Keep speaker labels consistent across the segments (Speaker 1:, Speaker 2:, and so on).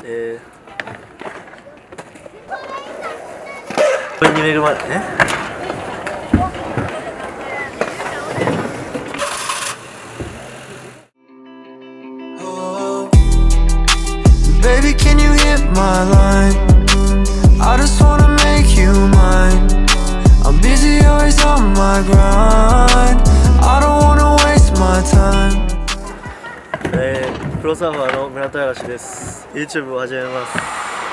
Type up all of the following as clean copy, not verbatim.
Speaker 1: これに恵まれ
Speaker 2: Baby, can you hit my line? I just wanna make you mine. I'm busy, always on my grind. I don't wanna waste my time.
Speaker 1: プロサーファーの村田嵐です。 YouTube を始めます。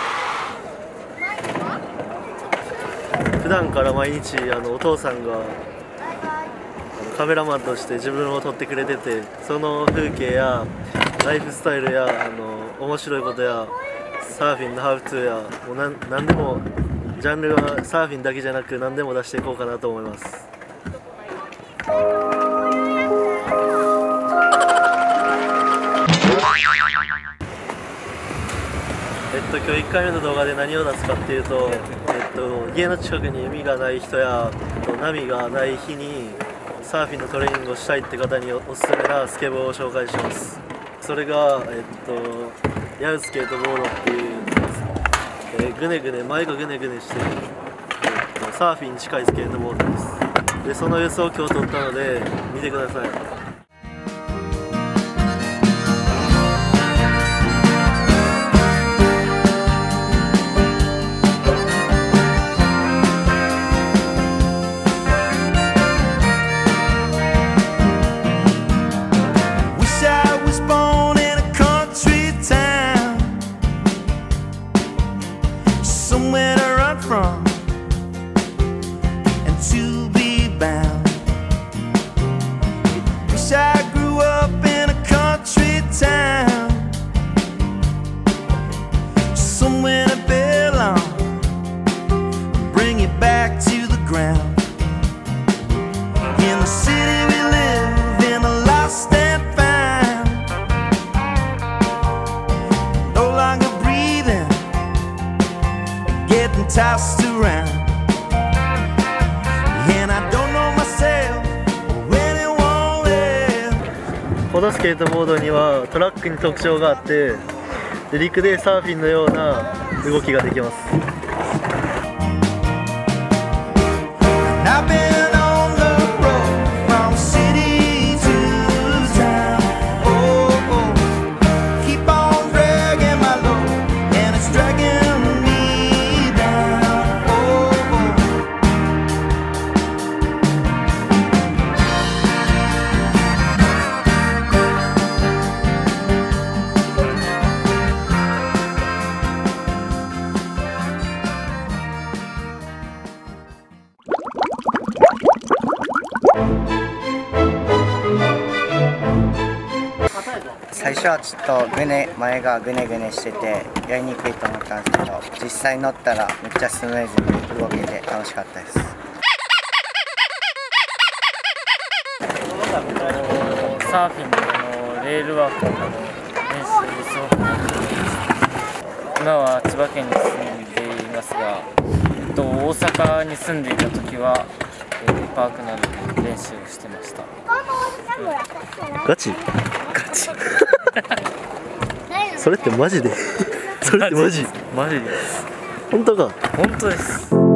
Speaker 1: 普段から毎日お父さんがカメラマンとして自分を撮ってくれてて、その風景やライフスタイルや面白いことやサーフィンのハウトゥーやもう何でもジャンルはサーフィンだけじゃなく何でも出していこうかなと思います。今日1回目の動画で何を出すかっていうと、家の近くに海がない人や波がない日にサーフィンのトレーニングをしたいって方におすすめなスケボーを紹介します。それが、ヤウスケートボードっていう、ぐねぐね前がぐねぐねしてる、サーフィンに近いスケートボードです。でその様子を今日撮ったので見てください。
Speaker 2: Somewhere to run from and to be bound. Wish I grew up in a country town, somewhere to belong, bring it back to the ground. In the city we live, in the lost and found, no longer breathing, getting tossed around, and I don't know myself when it won't live.
Speaker 1: このスケートボードにはトラックに特徴があって、陸でサーフィンのような動きができます。
Speaker 2: I've been on the road from city to town. Oh, oh. Keep on dragging my load, and it's dragging me down. Oh, oh.
Speaker 3: 最初はちょっと前がグネグネしててやりにくいと思ったんですけど、実際乗ったらめっちゃスムーズに動けて楽しかったです。
Speaker 4: サーフィンのレールワークとかの練習すごく楽しいです。今は千葉県に住んでいますが、大阪に住んでいた時はパークなどで練習をしてました。
Speaker 1: ガチそれってマジでそれってマジ
Speaker 4: マジです。
Speaker 1: 本当か。
Speaker 4: 本当です。